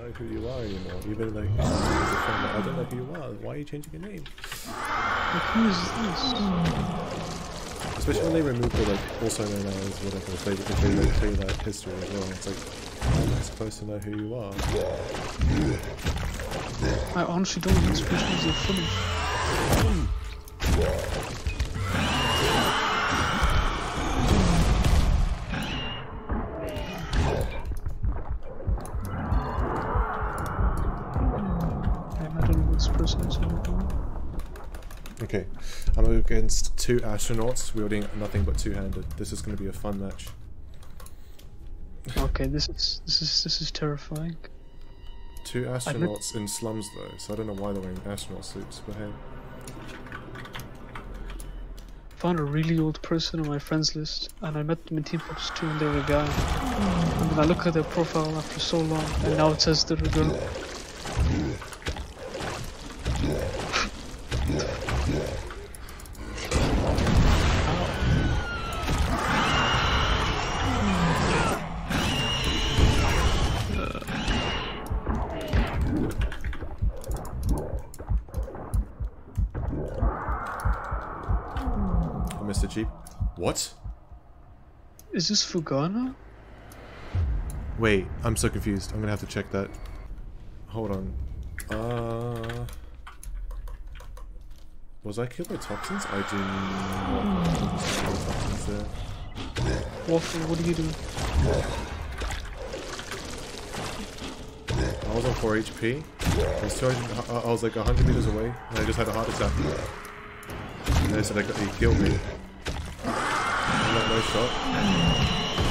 know who you are anymore. Even like, as a friend, like, I don't know who you are. Why are you changing your name? Like, who is this? Especially when they remove the like, also known as whatever, if they like, clear that history as well. It's like, how am I supposed to know who you are? I honestly don't think this mission is a finish. I don't know what this person is anymore. Okay, I'm against two astronauts wielding nothing but two-handed. This is going to be a fun match. Okay, this is terrifying. Two astronauts in slums though, so I don't know why they're wearing astronaut suits, but hey. Found a really old person on my friends list, and I met them in Team Fortress 2 and they were a guy. And then I look at their profile after so long, and now it says they're a girl. Mr. Jeep. What? Is this Fugana? Wait, I'm so confused. I'm gonna have to check that. Hold on. Was I killed by toxins? I do not kill toxins there. Waffle, what are you doing? I was on 4 HP. I was 200, I was like 100 meters away, and I just had a heart attack. And they said he killed me. I got no shot.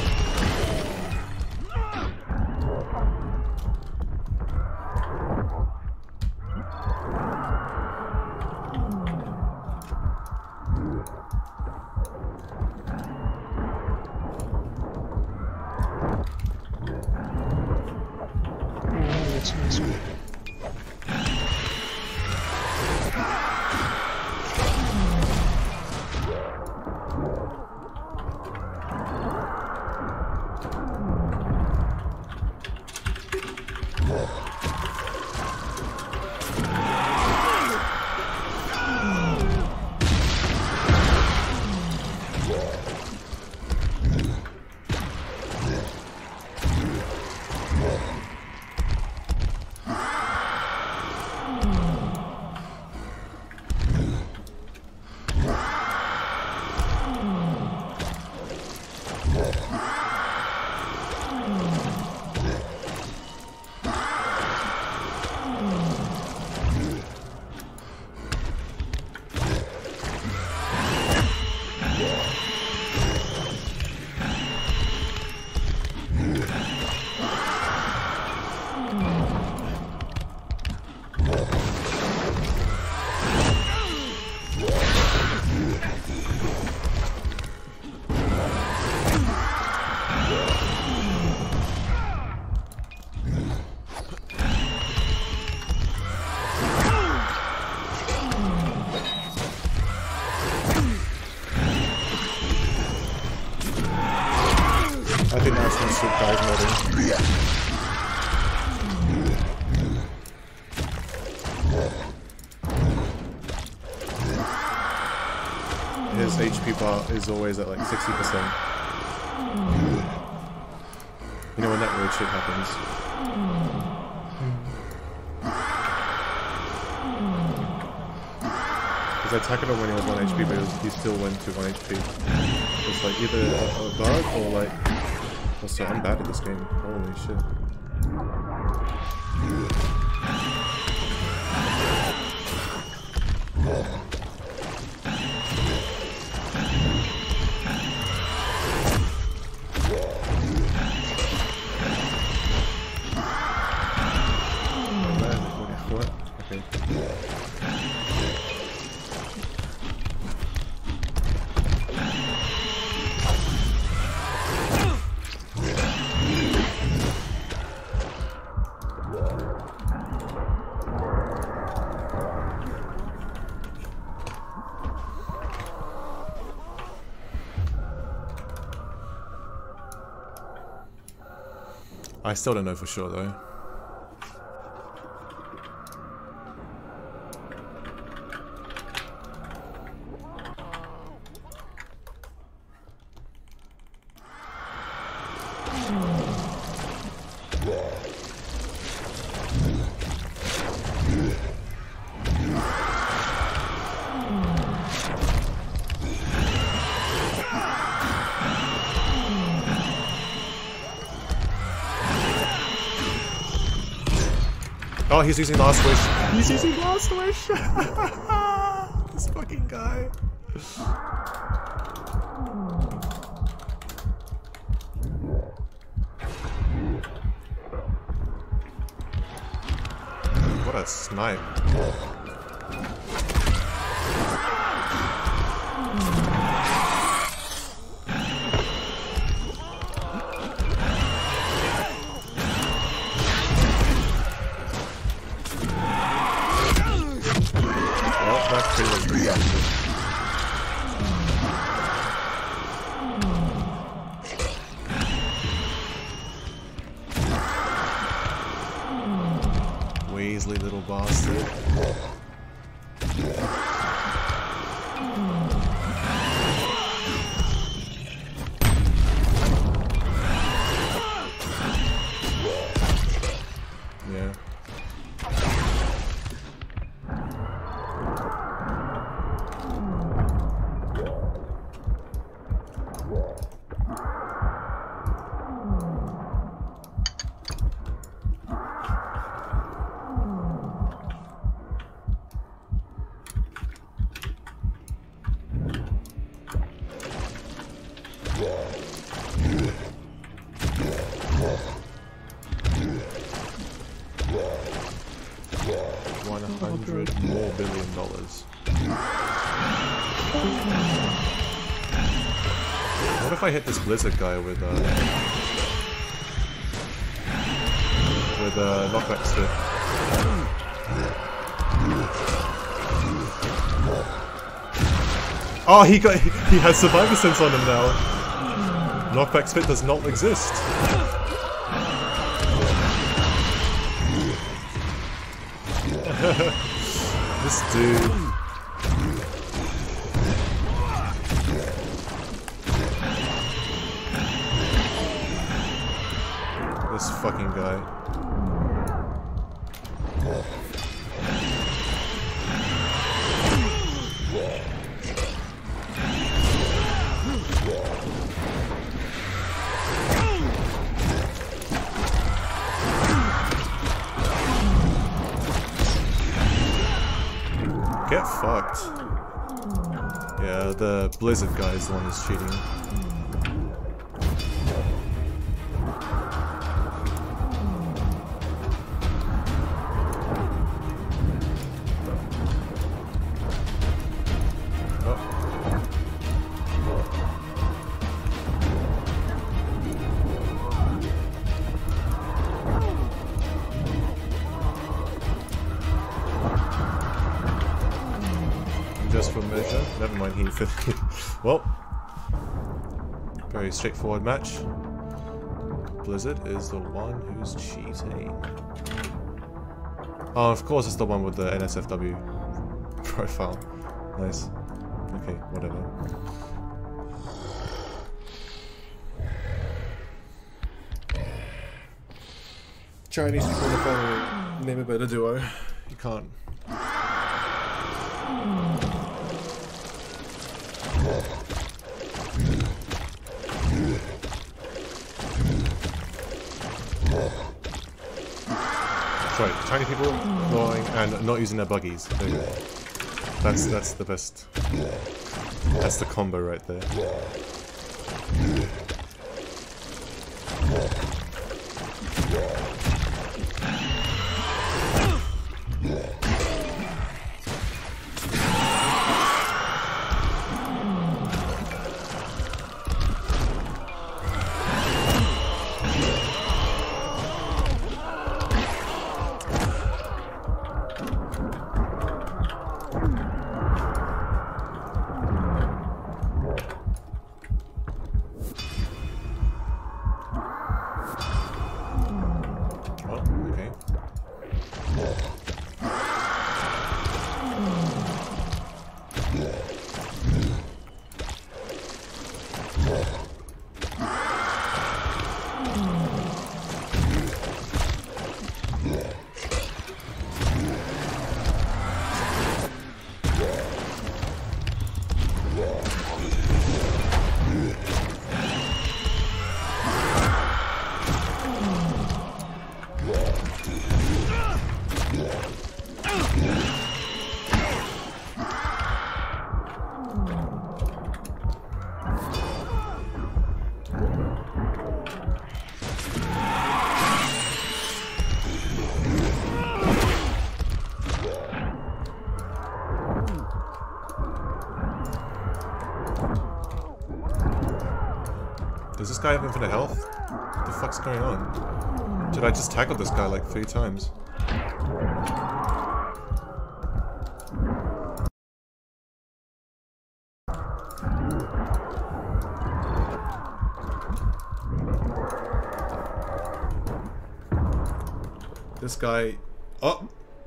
I think that's my super dive modding. His HP bar is always at like 60%. You know when that weird shit happens. Because I attacked him when he was 1 HP, but he still went to 1 HP. It's like either a guard or like... Also, I'm bad at this game. Holy shit. What? Okay. I still don't know for sure though. Oh, he's using Last Wish. He's using Last Wish. This fucking guy. What a snipe. Well, that's pretty much pretty accurate. Weasley, little bastard. Yeah. $100 more billion. What if I hit this Blizzard guy with knockback stick? Oh, he has Survivor Sense on him now. Knockback spit does not exist. This dude. This fucking guy. Get fucked. Yeah, the Blizzard guy is the one who's cheating. Just for measure. Never mind, he well, very straightforward match. Blizzard is the one who's cheating. Oh, of course, it's the one with the NSFW profile. Nice. Okay, whatever. Chinese people on the phone name a better duo. You can't. Sorry, Chinese people going and not using their buggies. That's the best. That's the combo right there. Does this guy have infinite health? What the fuck's going on? Did I just tackle this guy like 3 times? This guy... Oh!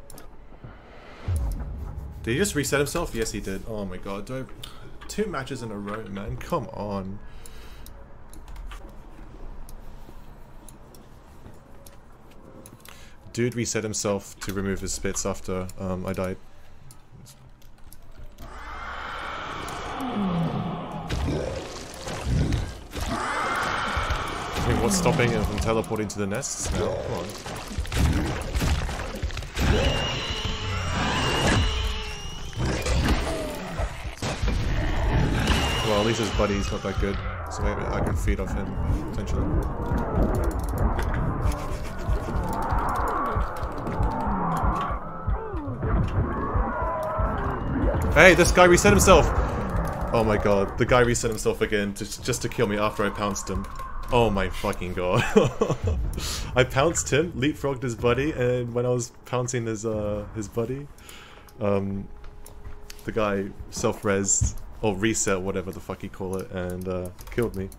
Did he just reset himself? Yes, he did. Oh my god. 2 matches in a row, man. Come on. Dude reset himself to remove his spits after I died. I mean, what's stopping him from teleporting to the nests now? Come on. Well, at least his buddy's not that good, so maybe I can feed off him, potentially. Hey, this guy reset himself! Oh my god, the guy reset himself again just to kill me after I pounced him. Oh my fucking god. I pounced him, leapfrogged his buddy, and when I was pouncing his buddy, the guy self-resed, or reset, whatever the fuck you call it, and killed me.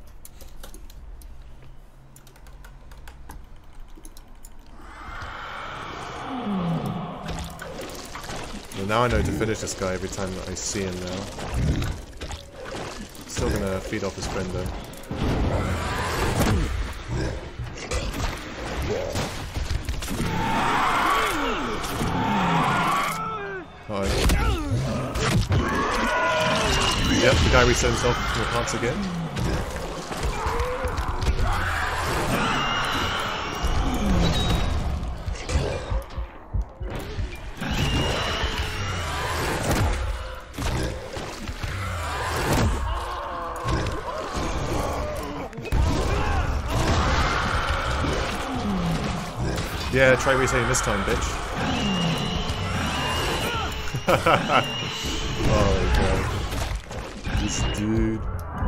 Well, now I know to finish this guy every time that I see him now. Still gonna feed off his friend though. Uh-oh. Yep, the guy reset himself from the pants again. Yeah, try resetting this time, bitch. Oh god. This dude.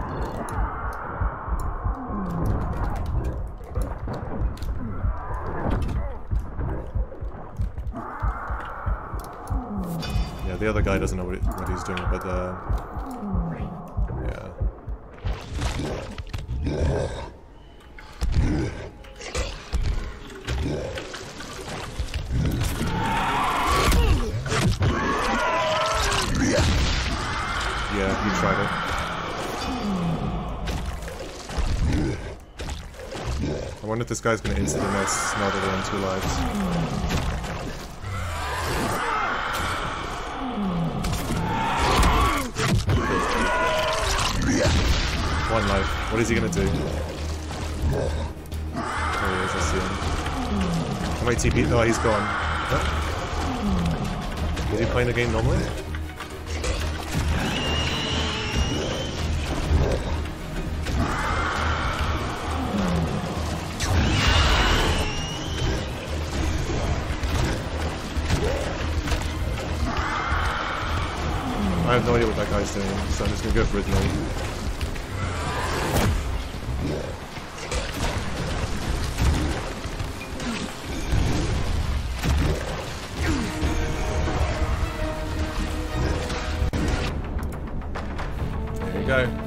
Yeah, the other guy doesn't know what he's doing, but yeah. Yeah, you tried it. I wonder if this guy's gonna instant the nest now that they're on 2 lives. One life. What is he gonna do? There he is, I see him. How many TP? Oh, he's gone. Huh? Is he playing the game normally? I have no idea what that guy's doing, so I'm just gonna go for it now. There you go.